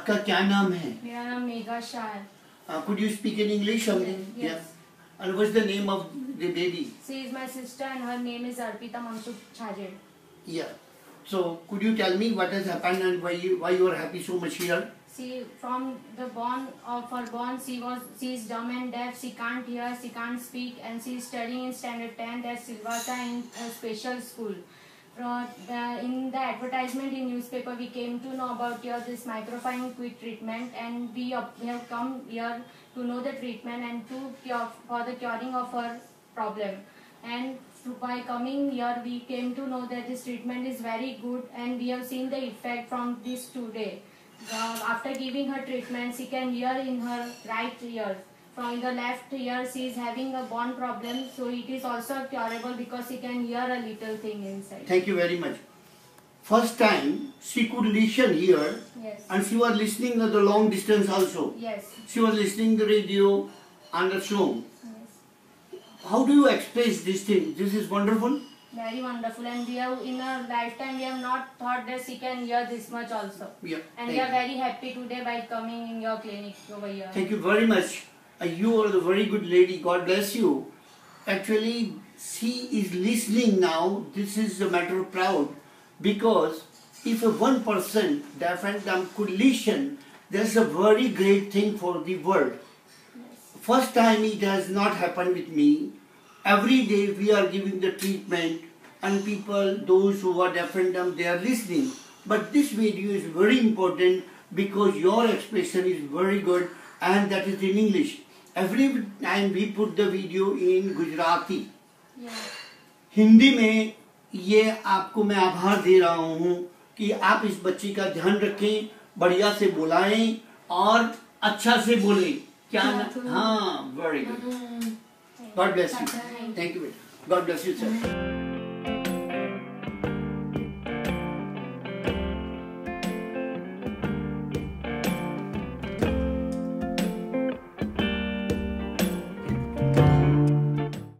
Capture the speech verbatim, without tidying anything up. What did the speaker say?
आपका क्या नाम है? मेरा नाम मेघा शाह है. Uh, could you speak in English something? Yes. Yeah. And what's the name of the baby? She is my sister and her name is Arpita Mansukh Chhajed. Yeah. So could you tell me what has happened and why you why you are happy so much here? She from the born of her born she was she is dumb and deaf. She can't hear, she can't speak, and she is studying in standard ten at Silvassa in a special school. Uh, the, in the advertisement in newspaper, we came to know about your this microfine quick treatment, and we, uh, we have come here to know the treatment and to cure for the curing of her problem. And to, by coming here, we came to know that this treatment is very good, and we have seen the effect from this today. Uh, after giving her treatment, she can hear in her right ear. From the left ear, she is having a bone problem, so it is also curable because she can hear a little thing inside. Thank you very much. First time she could listen here. Yes. And she was listening at the long distance also. Yes. She was listening the radio and the song. Yes. How do you express this thing? This is wonderful. Very wonderful, and we have in a lifetime we have not thought that she can hear this much also. Yeah. And we are very happy today by coming in your clinic over here. Thank you very much. Uh, you are the very good lady. God bless you. Actually, she is listening now. This is a matter of proud, because if a one person deaf and dumb could listen, that's a very great thing for the world. Yes. First time it has not happened with me. Every day we are giving the treatment, and people, those who are deaf and dumb, they are listening. But this video is very important because your expression is very good, and that is in English. Every time we put the video in Gujarati. Yeah. Hindi में ये आपको मैं आभार दे रहा हूँ कि आप इस बच्ची का ध्यान रखें, बढ़िया से बुलाएं और अच्छा से बोलें. क्या ना? हाँ, very good. God bless you. Thank you. God bless you, sir.